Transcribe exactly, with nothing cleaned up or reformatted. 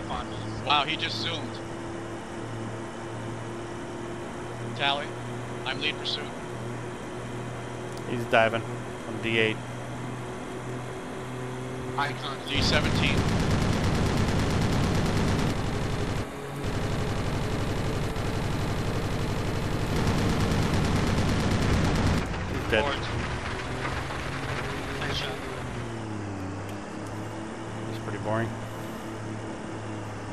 I find one. Wow, he just zoomed. Tally, I'm lead pursuit. He's diving on D eight. Icon. D seventeen. He's dead. Board. Nice shot. It's pretty boring.